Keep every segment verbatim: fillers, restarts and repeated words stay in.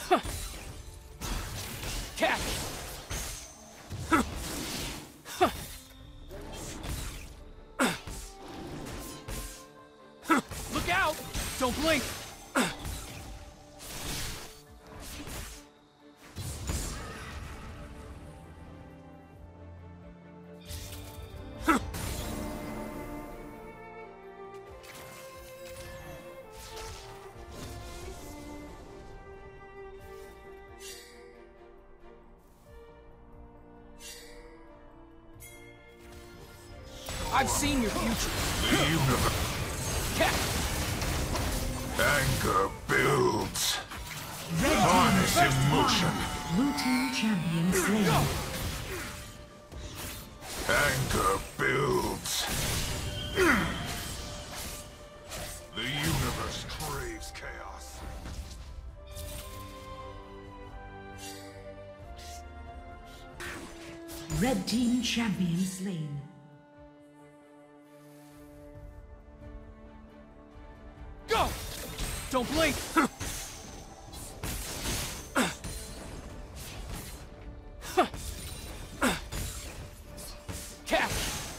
Catch! Look out! Don't blink! I've seen your future. The universe. Catch! Anger builds. Red Harness team emotion. Blue team champion slain. Anger builds. The universe craves chaos. Red team champion slain. Go! Don't blink! Catch!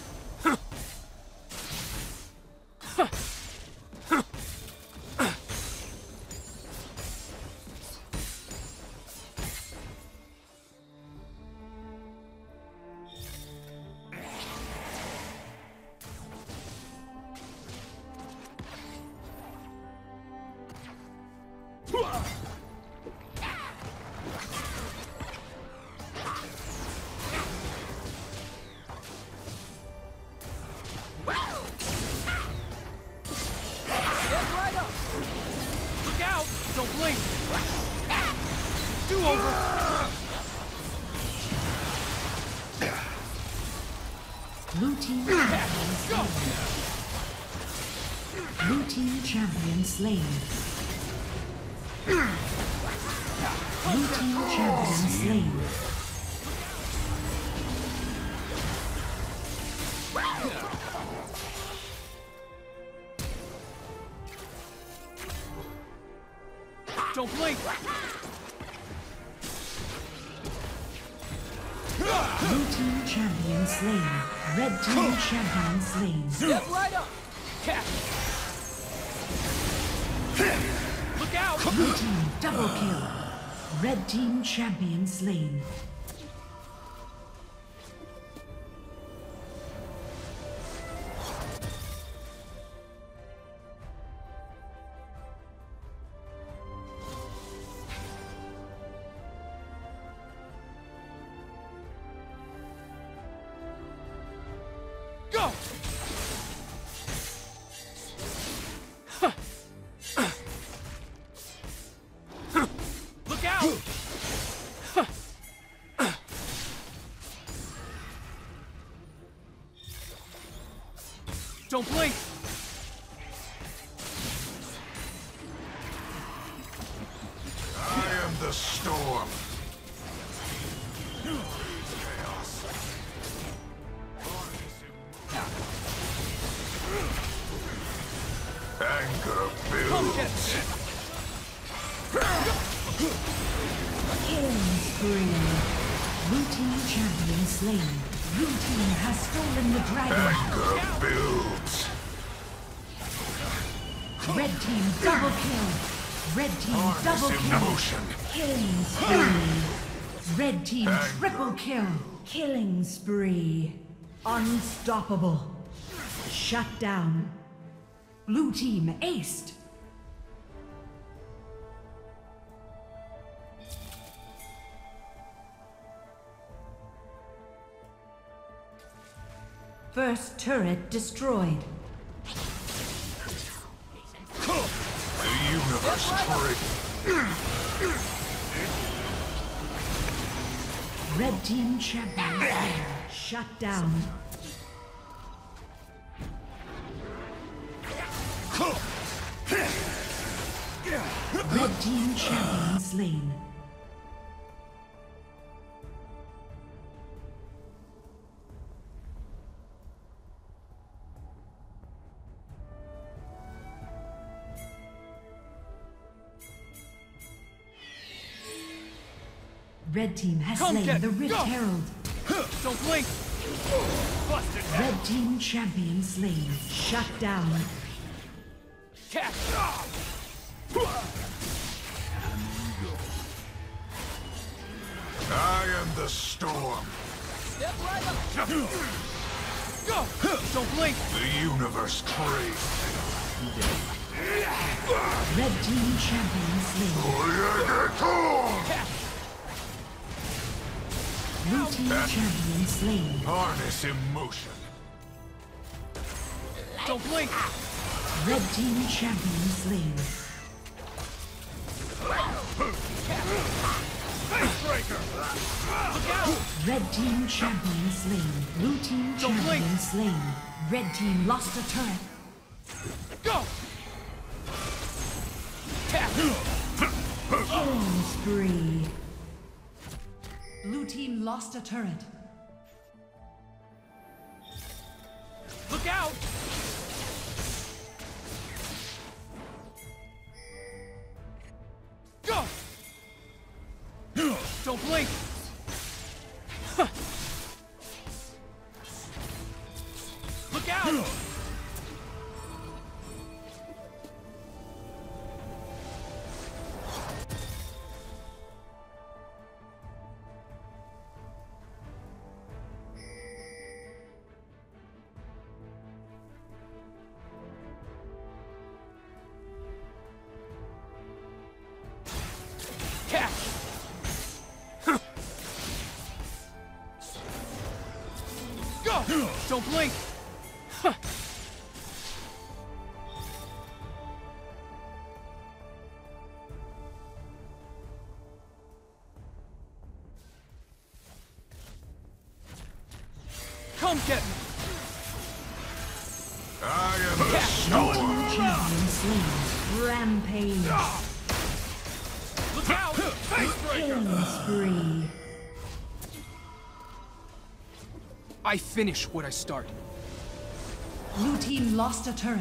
Look out! Don't blink! Do over! Blue team champion slain. Blue team champion slain. Blue team champion slain. Don't blink! Blue team champion slain. Red team champion slain. Step right up! Catch! Look out! Blue team double kill. Red team champion slain. Go! Look out! Don't blink! I am the storm. Chaos. Anger Come get builds. it! Killing spree. Blue team champion slain. Blue team has stolen the dragon. Anger builds. Red team double kill. Red team double Harness kill. emotion. Killing spree. Red team Anger. triple kill. Killing spree. Unstoppable. Shut down. Blue team aced. First turret destroyed. The universe craves. Red team champion. Shut down. Red team champion slain. Red team has Come slain get the me. Rift Go. Herald. Don't blink! Busted head! Red team champion slain. Shut down. Catch! I am the storm. Step right up! Go! Don't blink! The universe craves. Red team champion slain. Catch! Blue team champion slain. Harness emotion. Don't blink! Red team champion slain. Face breaker! Look out! Red team champion slain. Blue team Don't champion blink. slain. Red team lost a turret. Go! Catch! Killing spree. Blue team lost a turret. Look out! Go! Don't blink! Look out! Catch! Go! Don't blink! Come get me! I am the Blue storm. team champion slain. Rampage. Look out! Face breaker! Killing spree. I finish what I start. Blue team lost a turret.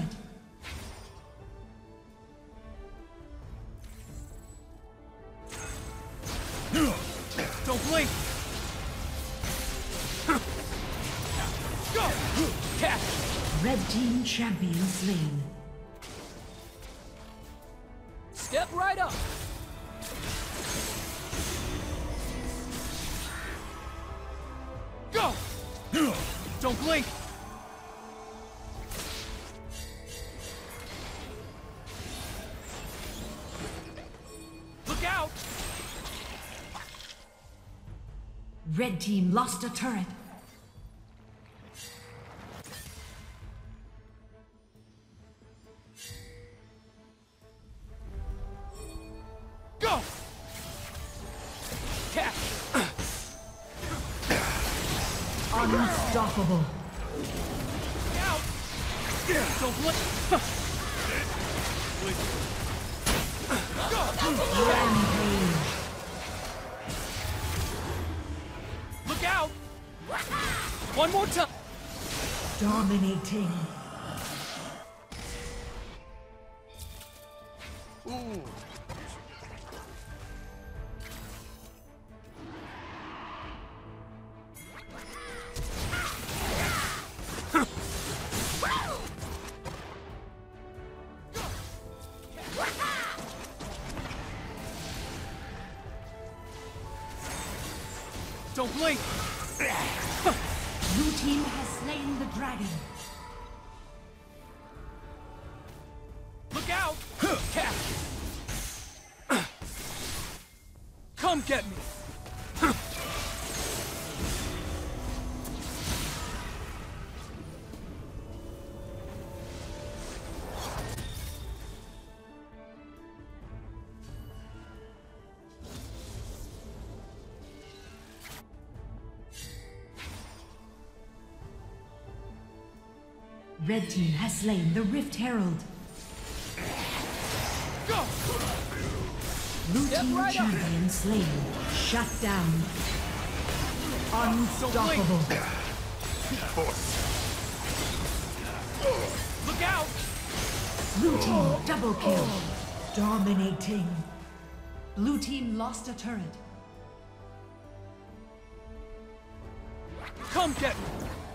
Don't blink! Go! Catch! Red team champion slain. Step right up! Go! Don't blink! Look out! Red team lost a turret. Go! Catch! Unstoppable. Look out! Don't blink! Blink. Go! Rampage. Look out! One more time! Dominating. Ooh. Don't blink! Blue team has slain the dragon. Look out! Catch! Come get me! Red team has slain the Rift Herald. Go! Blue Step team right up. champion slain. Shut down. Unstoppable. Look out! Blue team double kill. Dominating. Blue team lost a turret. Come get me!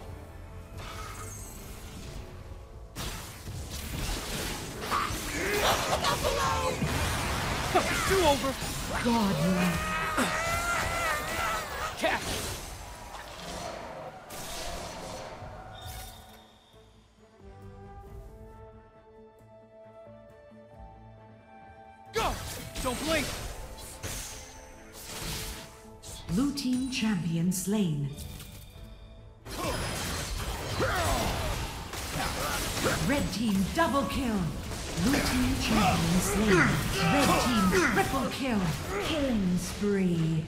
Do over! Godlike. Catch! Go! Don't blink! Blue team champion slain. Red team double kill. Blue team champion slain. Red team triple kill. Killing spree.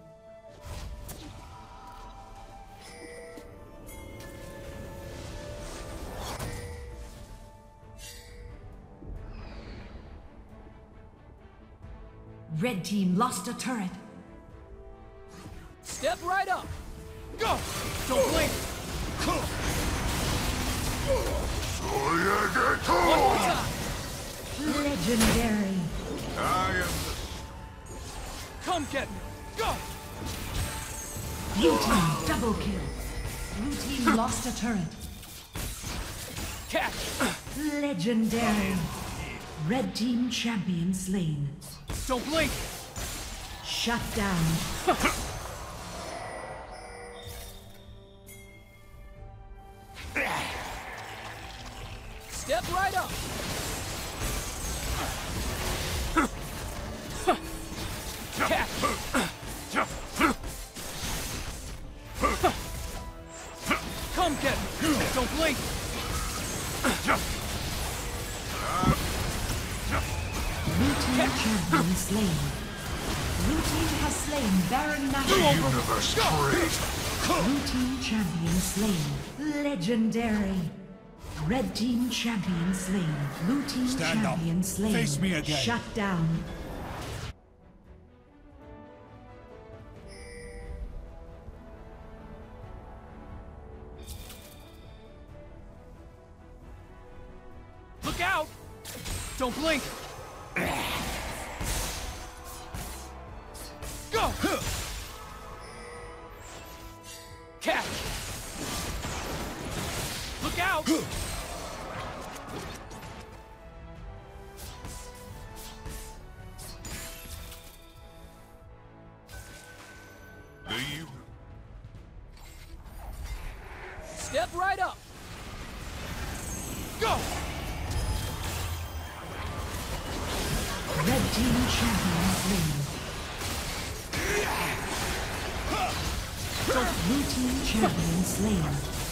Red team lost a turret. Step right up! Go! Don't blink! One more time! Legendary. I am Come get me! Go! Blue team double kill. Blue team lost a turret. Catch! Legendary. Red team champion slain. Don't blink! Shut down. Step right up! Catch! Come get me! Don't blink! Blue team champion slain. Blue team has slain Baron Nashor. universe craves. Blue team champion slain. Legendary. Red team champion slain. Blue team Stand up. champion slain. Face me again. Shut down. Look out! Don't blink! Go! Catch! Look out! The uni- Step right up! Go! Red team champion slain. Blue team champion slain.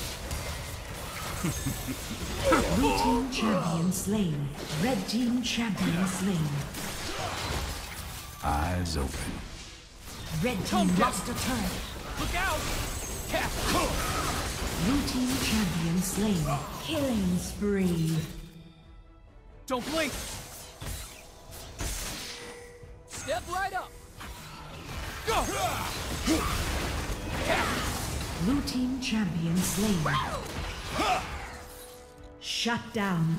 Blue team champion slain. Red team champion slain. Eyes open. Red team lost a turret. Look out! Catch! Blue team champion slain. Killing spree. Don't blink! Step right up! Go! Catch! Blue team champion slain. Shut down.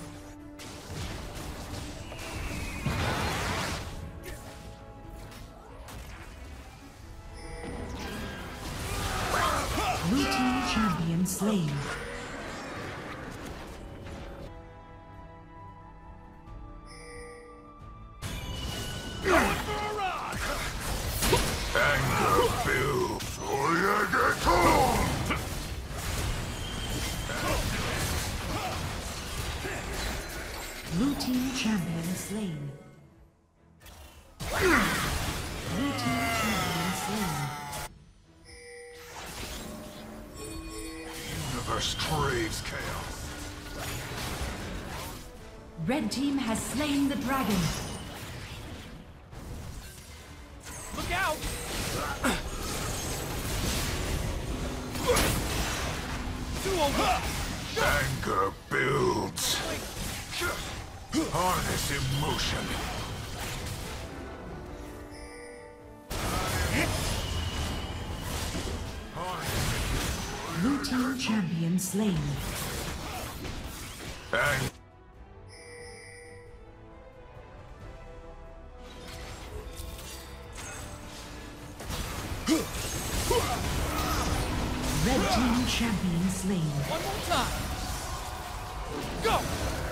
Blue team champion slain. Anger builds. Oyageton! Blue team champion slain. Blue team champion slain. Universe craves chaos. Red team has slain the dragon. Look out! Do over! Anger builds. Harness emotion. Blue team champion slain. Ang- Red team champion slain. One more time. Go!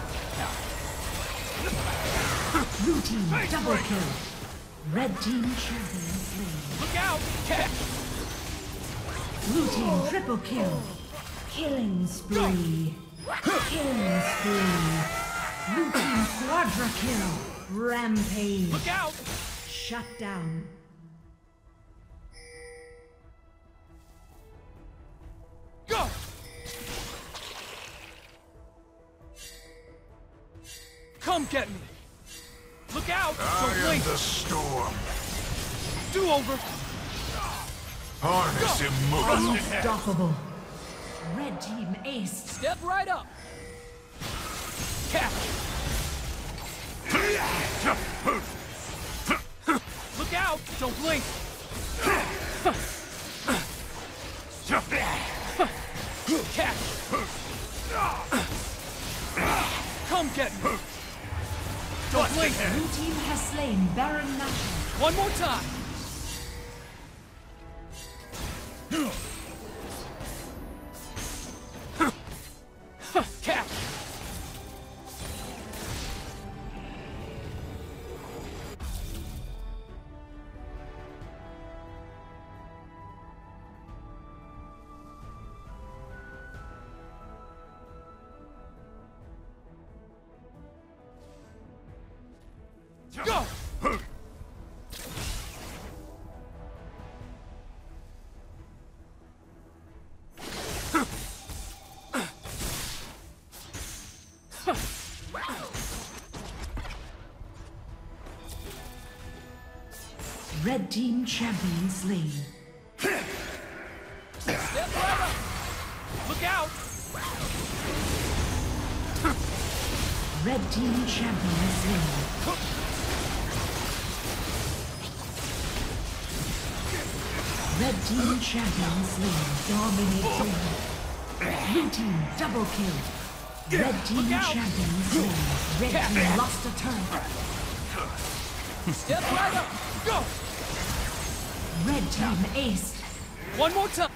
Blue team double kill. Red team champion slain. Look out! Catch! Blue team triple kill. Killing spree. Killing spree. Blue team quadra kill. Rampage. Look out! Shut down. Go! Come get me! Look out! I Don't am blink! the storm. Do over! Harness emotion. Unstoppable. Red team ace. Step right up! Catch! Look out! Don't blink! Catch! Come get me! Don't blink! Blue team has slain Baron Nashor. One more time! Catch! Go! Red team champion slain. Step right up! Look out! Red team champion slain. Red team champion slain. Dominating. Blue team double kill. Red team Look out. champion slain. Red team lost a turret. Step right up! Go! Red team ace. One more time!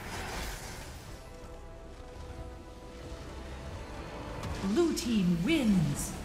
Blue team wins.